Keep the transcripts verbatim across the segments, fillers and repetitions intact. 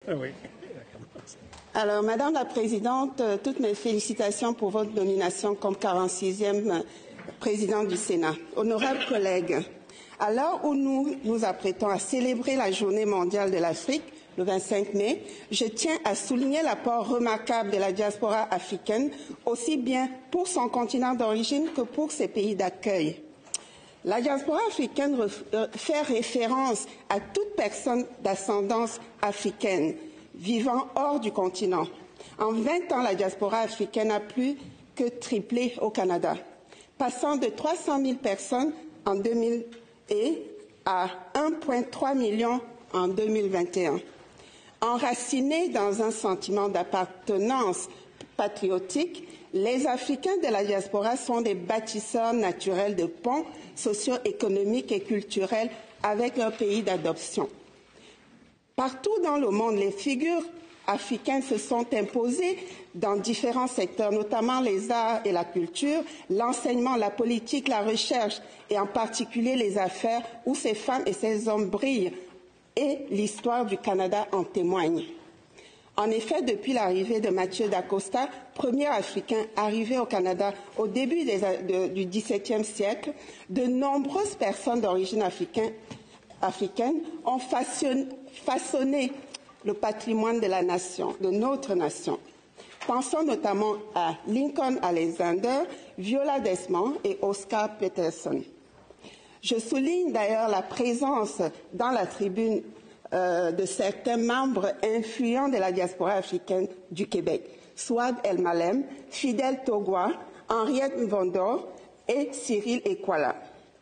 Oui. Alors, Madame la Présidente, toutes mes félicitations pour votre nomination comme quarante-sixième présidente du Sénat. Honorables collègues, à l'heure où nous nous apprêtons à célébrer la Journée mondiale de l'Afrique, le vingt-cinq mai, je tiens à souligner l'apport remarquable de la diaspora africaine, aussi bien pour son continent d'origine que pour ses pays d'accueil. La diaspora africaine fait référence à toute personne d'ascendance africaine vivant hors du continent. En vingt ans, la diaspora africaine a plus que triplé au Canada, passant de trois cent mille personnes en deux mille et à un virgule trois million en deux mille vingt et un. Enracinés dans un sentiment d'appartenance patriotique, les Africains de la diaspora sont des bâtisseurs naturels de ponts socio-économiques et culturels avec leur pays d'adoption. Partout dans le monde, les figures africaines se sont imposées dans différents secteurs, notamment les arts et la culture, l'enseignement, la politique, la recherche et en particulier les affaires où ces femmes et ces hommes brillent et l'histoire du Canada en témoigne. En effet, depuis l'arrivée de Mathieu d'Acosta, premier Africain arrivé au Canada au début des, de, du dix-septième siècle, de nombreuses personnes d'origine africaine, africaine ont façonné, façonné le patrimoine de la nation, de notre nation. Pensons notamment à Lincoln Alexander, Viola Desmond et Oscar Peterson. Je souligne d'ailleurs la présence dans la tribune euh, de certains membres influents de la diaspora africaine du Québec, Souad El Malem, Fidel Togwa, Henriette Mvondor et Cyril Ekwala.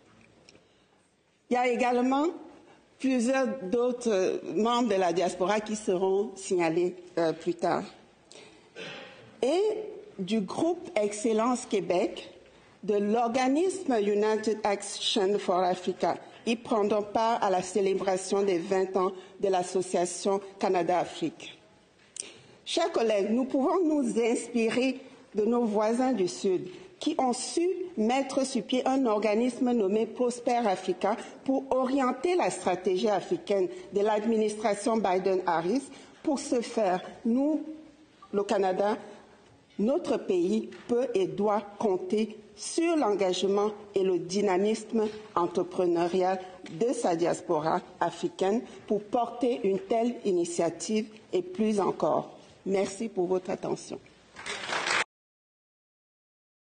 Il y a également plusieurs d'autres membres de la diaspora qui seront signalés euh, plus tard. Et du groupe Excellence Québec, de l'organisme United Action for Africa. Ils prendront part à la célébration des vingt ans de l'association Canada-Afrique. Chers collègues, nous pouvons nous inspirer de nos voisins du Sud qui ont su mettre sur pied un organisme nommé Prosper Africa pour orienter la stratégie africaine de l'administration Biden-Harris. Pour ce faire, nous, le Canada, notre pays peut et doit compter sur l'engagement et le dynamisme entrepreneurial de sa diaspora africaine pour porter une telle initiative et plus encore. Merci pour votre attention.